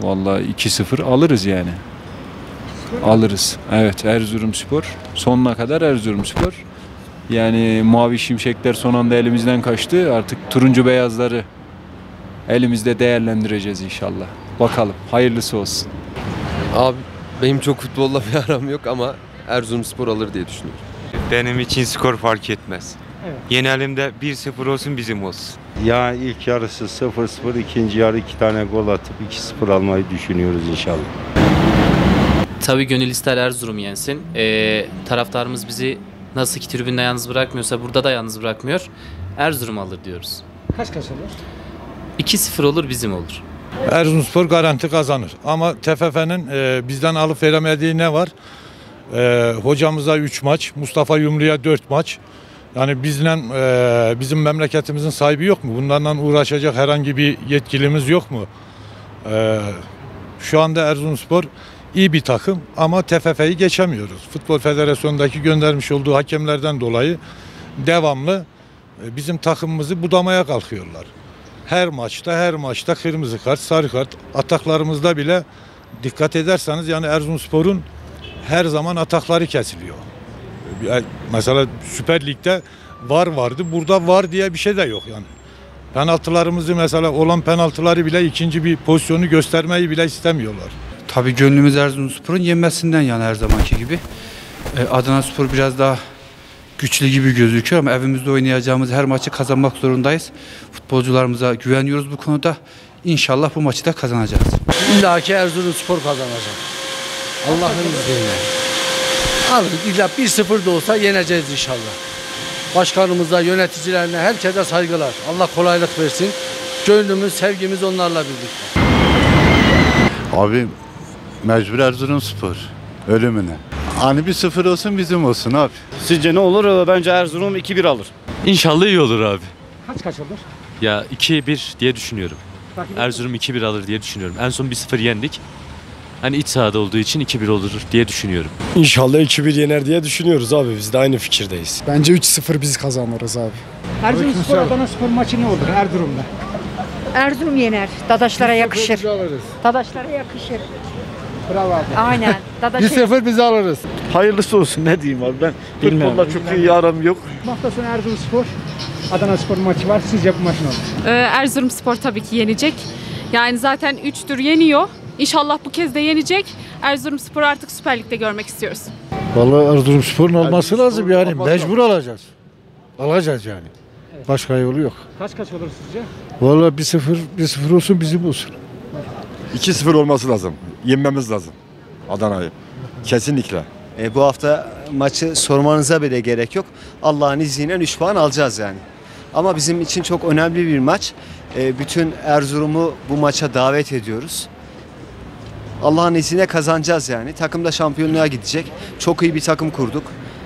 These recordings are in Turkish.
Vallahi 2-0 alırız yani. Alırız. Evet, Erzurumspor. Sonuna kadar Erzurumspor. Yani Mavi Şimşekler son anda elimizden kaçtı. Artık turuncu beyazları elimizde değerlendireceğiz inşallah. Bakalım. Hayırlısı olsun. Abi benim çok futbolla bir aram yok ama Erzurumspor alır diye düşünüyorum. Benim için skor fark etmez. Evet. Yenelim de 1-0 olsun, bizim olsun. Ya ilk yarısı 0-0, ikinci yarı 2 tane gol atıp 2-0 almayı düşünüyoruz inşallah. Tabii gönül ister Erzurum yensin. Taraftarımız bizi nasıl ki tribünde yalnız bırakmıyorsa burada da yalnız bırakmıyor. Erzurum alır diyoruz. Kaç olur? 2-0 olur, bizim olur. Erzurumspor garanti kazanır. Ama TFF'nin bizden alıp veremediği ne var? Hocamıza 3 maç, Mustafa Yumru'ya 4 maç. Yani bizim memleketimizin sahibi yok mu? Bunlarla uğraşacak herhangi bir yetkilimiz yok mu? Şu anda Erzurumspor iyi bir takım ama TFF'yi geçemiyoruz. Futbol Federasyonu'ndaki göndermiş olduğu hakemlerden dolayı devamlı bizim takımımızı budamaya kalkıyorlar. Her maçta kırmızı kart, sarı kart, ataklarımızda bile dikkat ederseniz yani Erzurumspor'un her zaman atakları kesiliyor. Mesela Süper Lig'de VAR vardı, burada VAR diye bir şey de yok yani. Penaltılarımızı mesela olan penaltıları bile ikinci bir pozisyonu göstermeyi bile istemiyorlar. Tabii gönlümüz Erzurumspor'un yenmesinden yani her zamanki gibi. Adanaspor biraz daha güçlü gibi gözüküyor ama evimizde oynayacağımız her maçı kazanmak zorundayız. Futbolcularımıza güveniyoruz bu konuda. İnşallah bu maçı da kazanacağız. İlla ki Erzurumspor kazanacak. Allah'ın izniyle. Alırız. İlla 1-0 da olsa yeneceğiz inşallah. Başkanımıza, yöneticilerine, herkese saygılar. Allah kolaylık versin. Gönlümüz, sevgimiz onlarla birlikte. Abi mecbur Erzurumspor ölümüne. Hani 1-0 olsun bizim olsun abi. Sizce ne olur? Bence Erzurum 2-1 alır. İnşallah iyi olur abi. Kaç olur? Ya 2-1 diye düşünüyorum. Erzurum 2-1 alır diye düşünüyorum. En son 1-0 yendik. Hani iç sahada olduğu için 2-1 olur diye düşünüyorum. İnşallah 2-1 yener diye düşünüyoruz abi. Biz de aynı fikirdeyiz. Bence 3-0 biz kazanırız abi. Erzurumspor Adanaspor maçı ne olur Erzurum'da? Erzurum yener. Dadaşlara yakışır. Dadaşlara yakışır. Bravo abi. Aynen. 1-0 biz alırız. Hayırlısı olsun, ne diyeyim abi, ben futbolla çok iyi aram yok. Bu hafta sonu Erzurumspor Adanaspor maçı var. Sizce bu maç ne olur? Erzurumspor tabii ki yenecek. Yani zaten 3'tür yeniyor. İnşallah bu kez de yenecek. Erzurumspor'u artık Süper Lig'de görmek istiyoruz. Vallahi Erzurumspor'un olması lazım yani. Mecbur alacağız. Alacağız yani. Evet. Başka yolu yok. Kaç olur sizce? Vallahi 1-0 olsun bizim olsun. 2-0 olması lazım. Yenmemiz lazım Adana'yı. Kesinlikle. Bu hafta maçı sormanıza bile gerek yok. Allah'ın izniyle 3 puan alacağız yani. Ama bizim için çok önemli bir maç. Bütün Erzurum'u bu maça davet ediyoruz. Allah'ın izniyle kazanacağız yani. Takım da şampiyonluğa gidecek. Çok iyi bir takım kurduk.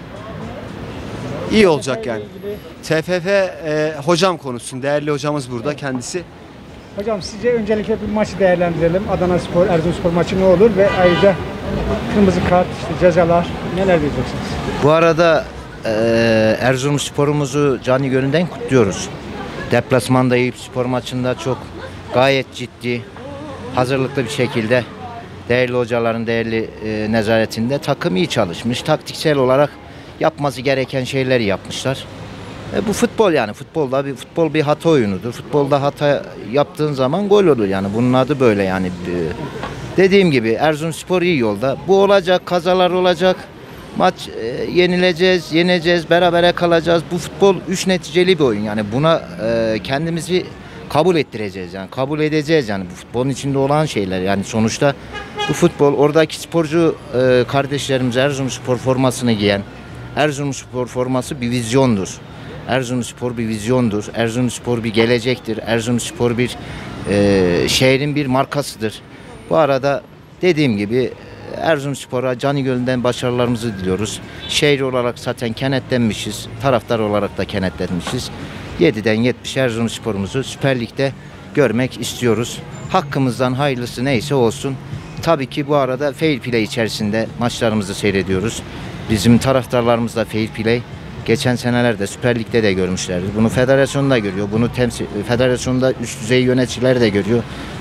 İyi olacak yani. TFF hocam konuşsun. Değerli hocamız burada kendisi. Hocam sizce öncelikle bir maçı değerlendirelim. Adanaspor, Erzurumspor maçı ne olur ve ayrıca kırmızı kart, işte cezalar neler diyeceksiniz? Bu arada Erzurumspor'umuzu canı gönülden kutluyoruz. Deplasmanda Eyüp Spor maçında çok gayet ciddi, hazırlıklı bir şekilde değerli hocaların değerli nezaretinde takım iyi çalışmış. Taktiksel olarak yapması gereken şeyleri yapmışlar. Bu futbol yani. Futbol bir hata oyunudur. Futbolda hata yaptığın zaman gol olur yani. Bunun adı böyle yani. Dediğim gibi Erzurumspor iyi yolda. Bu olacak, kazalar olacak. Maç yeneceğiz, berabere kalacağız. Bu futbol 3 neticeli bir oyun yani. Buna kendimizi kabul ettireceğiz yani. Kabul edeceğiz yani. Bu futbolun içinde olan şeyler yani. Sonuçta bu futbol, oradaki sporcu kardeşlerimiz Erzurumspor formasını giyen, Erzurumspor forması bir vizyondur. Erzurumspor bir vizyondur. Erzurumspor bir gelecektir. Erzurumspor bir şehrin bir markasıdır. Bu arada dediğim gibi Erzurumspor'a canı gönülden başarılarımızı diliyoruz. Şehir olarak zaten kenetlenmişiz. Taraftar olarak da kenetlenmişiz. 7'den 70 Erzurumspor'umuzu Süper Lig'de görmek istiyoruz. Hakkımızdan hayırlısı neyse olsun. Tabii ki bu arada fair play içerisinde maçlarımızı seyrediyoruz. Bizim taraftarlarımız da fair play. Geçen senelerde Süper Lig'de de görmüşlerdi. Bunu federasyonda görüyor. Bunu federasyonda üst düzey yöneticiler de görüyor.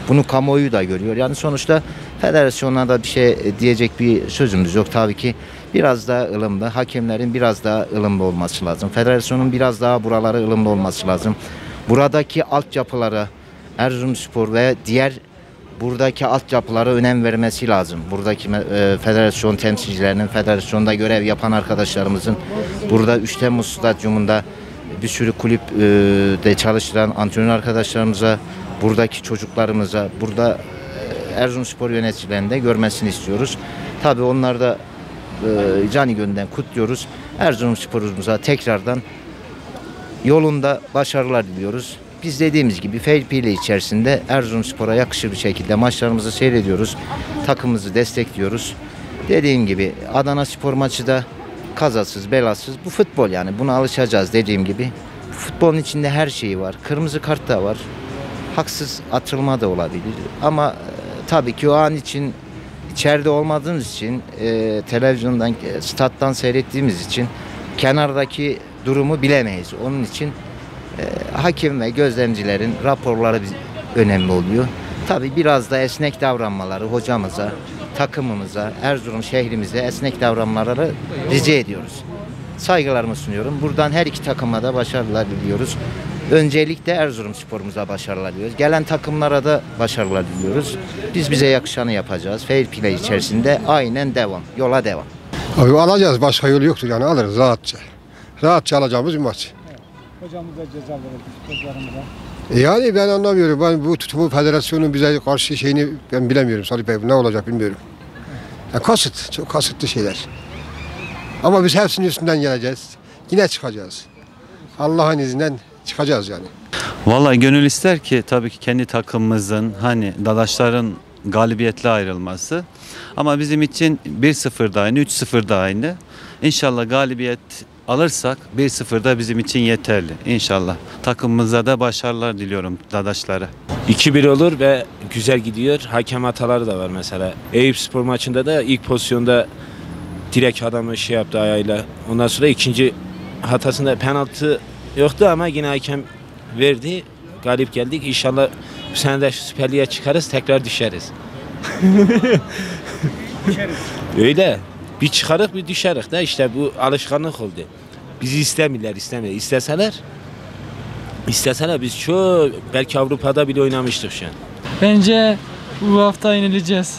Bunu kamuoyu da görüyor. Yani sonuçta federasyona da bir şey diyecek bir sözümüz yok. Tabii ki biraz daha ılımlı, hakemlerin biraz daha ılımlı olması lazım. Federasyonun biraz daha buralara ılımlı olması lazım. Buradaki altyapılara Erzurumspor ve diğer buradaki altyapılara önem vermesi lazım. Buradaki federasyon temsilcilerinin, federasyonda görev yapan arkadaşlarımızın, burada 3 Temmuz Stadyumunda bir sürü kulüpte çalıştıran antrenör arkadaşlarımıza, buradaki çocuklarımıza, burada Erzurumspor yöneticilerinin de görmesini istiyoruz. Tabii onları da canı gönülden kutluyoruz. Erzurumspor'umuza tekrardan yolunda başarılar diliyoruz. Biz dediğimiz gibi fair play içerisinde Erzurumspor'a yakışır bir şekilde maçlarımızı seyrediyoruz. Takımımızı destekliyoruz. Dediğim gibi Adanaspor maçı da kazasız belasız. Bu futbol yani. Buna alışacağız dediğim gibi. Futbolun içinde her şeyi var. Kırmızı kart da var. Haksız atılma da olabilir. Ama tabii ki o an için içeride olmadığımız için televizyondan, stat'tan seyrettiğimiz için kenardaki durumu bilemeyiz. Onun için hakem ve gözlemcilerin raporları önemli oluyor. Tabii biraz da esnek davranmaları hocamıza, takımımıza, Erzurum şehrimize esnek davranmaları rica ediyoruz. Saygılarımı sunuyorum. Buradan her iki takıma da başarılar diliyoruz. Öncelikle Erzurumspor'umuza başarılar diliyoruz. Gelen takımlara da başarılar diliyoruz. Biz bize yakışanı yapacağız. Fair play içerisinde aynen devam. Yola devam. Abi alacağız. Başka yolu yoktur yani alırız rahatça. Rahatça alacağımız bir maç. Hocamıza ceza verildi futbolcularımıza. Yani ben anlamıyorum. Ben bu tutumu federasyonun bize karşı şeyini ben bilemiyorum Salih Bey. Ne olacak bilmiyorum. Ya kasıt. Çok kasıtlı şeyler. Ama biz hepsinin üstünden geleceğiz. Yine çıkacağız. Allah'ın izniyle çıkacağız yani. Vallahi gönül ister ki tabii ki kendi takımımızın hani dadaşların galibiyetle ayrılması. Ama bizim için 1-0 da aynı, 3-0 da aynı. İnşallah galibiyet alırsak 1-0 da bizim için yeterli. İnşallah. Takımımıza da başarılar diliyorum dadaşlara. 2-1 olur ve güzel gidiyor. Hakem hataları da var mesela. Eyüpspor maçında da ilk pozisyonda direkt adamı şey yaptı ayağıyla. Ondan sonra ikinci hatasında penaltı yoktu ama yine hakem verdi. Galip geldik. İnşallah bu sene de Süper Lig'e çıkarız, tekrar düşeriz. Öyle. Bir çıkarık bir düşerik de işte bu alışkanlık oldu. Bizi istemiyorlar. İsteseler biz çok belki Avrupa'da bile oynamıştık şu an. Bence bu hafta yenileceğiz.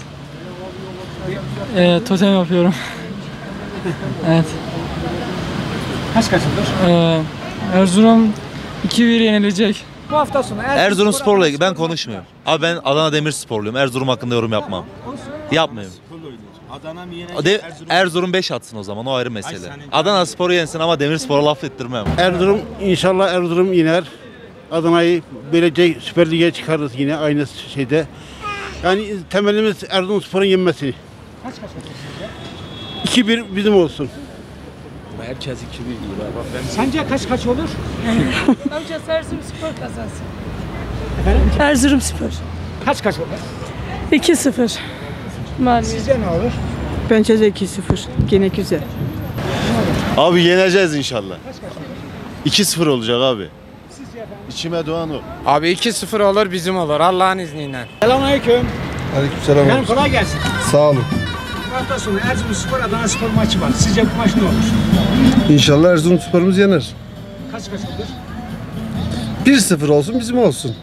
Totem yapıyorum. Evet. Kaç olur? Erzurum 2-1 yenilecek. Bu hafta sonu Erzurumspor'la ilgili ben konuşmuyorum. Abi ben Adana Demirsporluyum. Erzurum hakkında yorum yapmam. Yapmıyorum. Erzurum 5 atsın o zaman, o ayrı mesele. Adana Spor'u yensin ama Demirspor'a laf ettirmem. Erzurum inşallah Erzurum iner. Adana'yı böylece Süper Lig'e çıkarırız yine aynı şeyde. Yani temelimiz Erzurumspor'un yenmesi. Kaç olur? 2-1 bizim olsun. Herkes 2-1 diyor. Sence kaç olur? Önce Erzurumspor kazansın. Efendim? Erzurumspor. Kaç olur? 2-0. Sizce ne olur? Bence de 2-0. Gene güzel. Abi yeneceğiz inşallah. Kaç 2-0 olacak abi. Sizce efendim? İçime doğan o. Abi 2-0 olur bizim olur Allah'ın izniyle. Selamünaleyküm. Aleykümselam. Efendim kolay gelsin. Sağ olun. Bu hafta sonu Erzurumspor Adanaspor maçı var. Sizce bu maç ne olur? İnşallah Erzurumspor'umuz yener. Kaç olur? 1-0 olsun bizim olsun.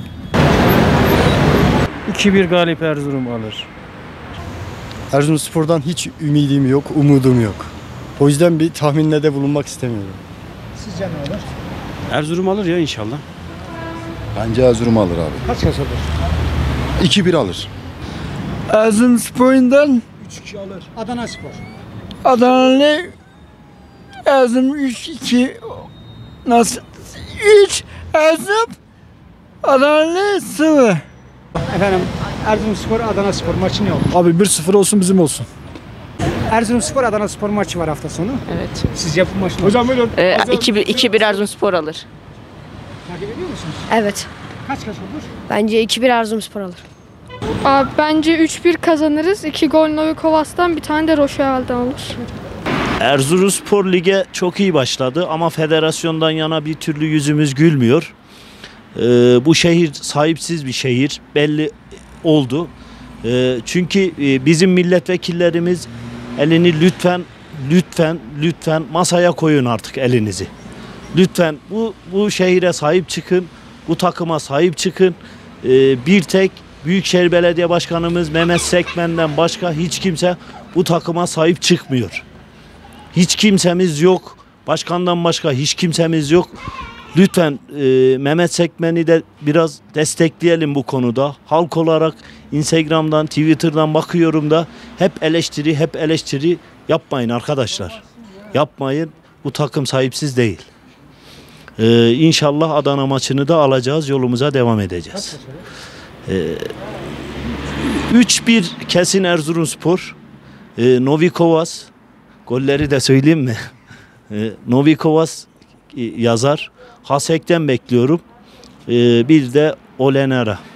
2-1 galip Erzurum alır. Erzurumspor'dan hiç ümidim yok, umudum yok. O yüzden bir tahminde de bulunmak istemiyorum. Sizce ne olur? Erzurum alır ya inşallah. Bence Erzurum alır abi. Kaç olur? 2-1 alır. Erzurumspor'dan 3-2 alır. Adanaspor. Adanalı Erzurum 3-2 nasıl? 3 Erzurum Adanalı 0. Efendim Erzurumspor Adanaspor maçı ne olur? Abi 1-0 olsun bizim olsun. Erzurumspor Adanaspor maçı var hafta sonu. Evet. Sizce bu maç ne olur? Hocam buyurun. 2-1 Erzurumspor alır. Takip ediyor musunuz? Evet. Kaç olur? Bence 2-1 Erzurumspor alır. Abi bence 3-1 kazanırız. 2 gol Novikovas'tan, bir tane de Roşeal'dan olur. Erzurumspor lige çok iyi başladı ama federasyondan yana bir türlü yüzümüz gülmüyor. Bu şehir sahipsiz bir şehir belli oldu. Çünkü bizim milletvekillerimiz elini lütfen masaya koyun artık elinizi. Lütfen bu şehire sahip çıkın, bu takıma sahip çıkın. Bir tek Büyükşehir Belediye Başkanımız Mehmet Sekmen'den başka hiç kimse bu takıma sahip çıkmıyor. Hiç kimsemiz yok. Başkandan başka hiç kimsemiz yok. Lütfen Mehmet Sekmen'i de biraz destekleyelim bu konuda. Halk olarak Instagram'dan, Twitter'dan bakıyorum da hep eleştiri yapmayın arkadaşlar. Yapmayın. Bu takım sahipsiz değil. İnşallah Adana maçını da alacağız. Yolumuza devam edeceğiz. 3-1 kesin Erzurumspor. Novi Kovas. Golleri de söyleyeyim mi? Novi Kovas yazar. Hasek'ten bekliyorum. Bir de Olenera.